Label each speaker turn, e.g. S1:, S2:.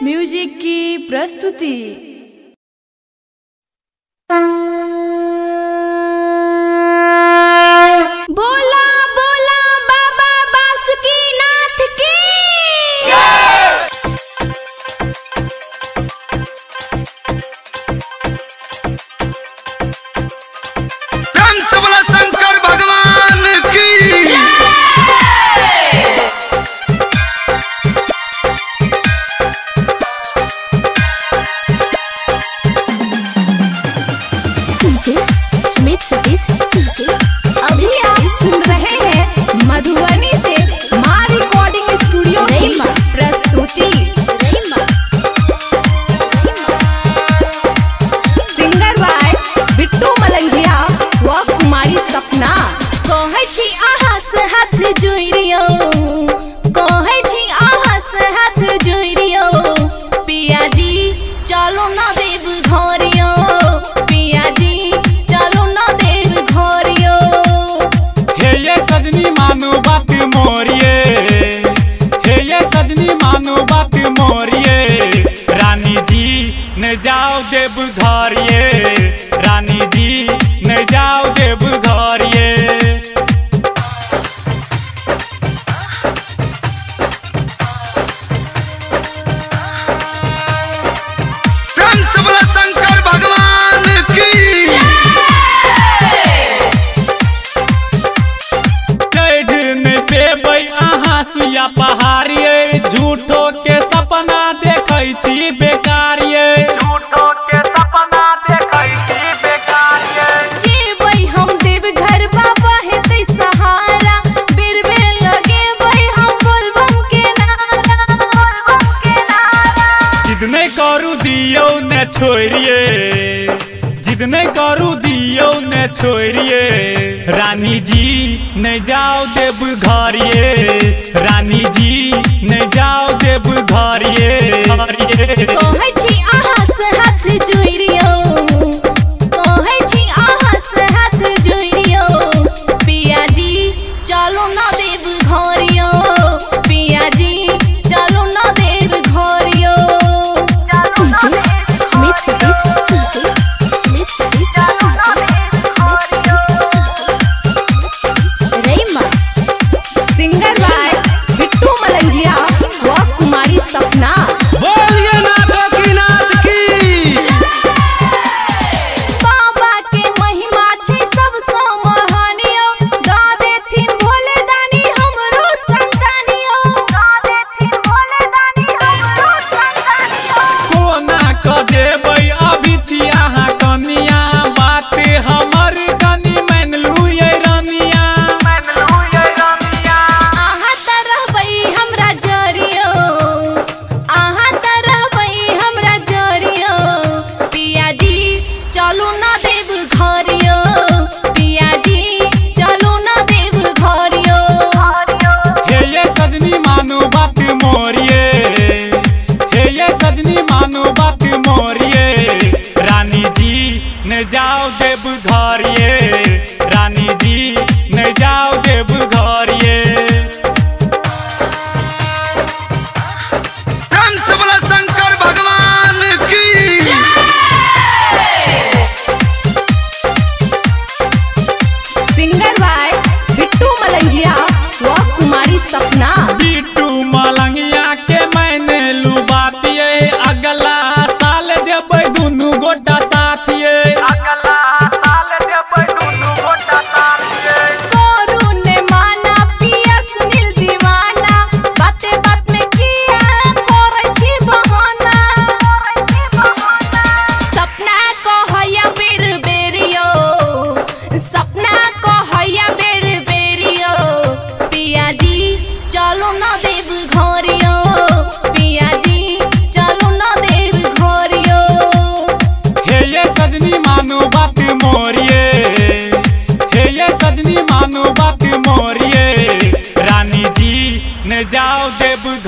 S1: Music की प्रस्तुति। बोला बोला बाबा बासुकीनाथ की
S2: धन सबला शंकर भगवान की
S1: सुमित सतीश अभी आप सुन रहे हैं मधुबनी से मां रिकॉर्डिंग स्टूडियो की प्रस्तुति। सिंगर बाय बिट्टू मलंगिया व कुमारी सपना। कहै छी अहाँ से हाथ जोड़ियो, कहै छी अहाँ से हाथ जोड़ियो, पिया जी चलो न देव घरियो, पिया जी चलो न देव घरियो।
S3: हे ये सजनी मानो बात मोरिए, हे ये सजनी मानो बात मोरिए, रानी जी न जाओ देव घरिए, रानी जी न जाओ देव घरिए।
S2: धन सबला शंकर भगवान की
S3: चढ़ न पेबै अहाँ सुया पहाड़िए, झूठो के सपना देखै छी बेकारिए, झूठो के सपना देखै छी बेकारिए।
S1: जेबै हम देवघर बाबा हेतै सहारा, बेर बेर लगेबै हम बोलबम के नारा, बोलबम के नारा।
S3: जिद नहीं करू दियो न छोड़िए, जिद नहीं करू दियो न छोड़िए, रानी जी न जाओ देव घरिए, रानी जी न जाओ देव घरिए।
S1: कहै छी अहाँ से हाथ जोड़ियो, कहै छी अहाँ से हाथ जोड़ियो, पिया जी चलो न देव घरियो, पिया जी चलो न देव घरियो। सुमित सतीश सिंगर बाय बिट्टू मलंगिया व कुमारी सपना।
S2: बोलिए नाथ की नाथ की
S1: बाबा के महिमा छै सबसँ महानियो, गा देथिन भोले दानी हमरो संतानियो, गा देथिन भोले दानी हमरो संतानियो।
S3: कोना क देबै अभी छी अहाँ कनिया, बात हमर कनी मानलू ये रनिया, मानलू ये रनिया।
S1: अहाँ त रहबै हमरा जरियो, अहाँ त रहबै हमरा जरियो, पिया जी चलू न देव घरियो, पिया जी चलू न देव घरियो।
S3: हे ये सजनी मानो बात मोरिए, हे ये सजनी मानो बात मोरिए, रानी जी न जाओ देव घरिए, रानी जी न जाओ देव घरिए।
S2: धन सबला शंकर भगवान की
S1: सिंगर बाय बिट्टू मलंगिया व कुमारी सपना।
S3: बिट्टू मलंगिया के मैंने लू बात ये, अगला साल जबै दुनू गोटा साथ ये, अगला साल जबै दुनू गोटा साथ ये।
S1: सोरू ने माना पिया सुनील दीवाना, बाते बात में किया करै छी बहाना, सपना कहैया बेर बेरियो, सपना कहैया बेर बेरियो, पिया जी चलो न देव घरियो, पिया जी चलो न देव घरियो।
S3: हे ये सजनी मानो बात मोरिए, हे ये सजनी मानो बात मोरिए, रानी जी न जाओ देव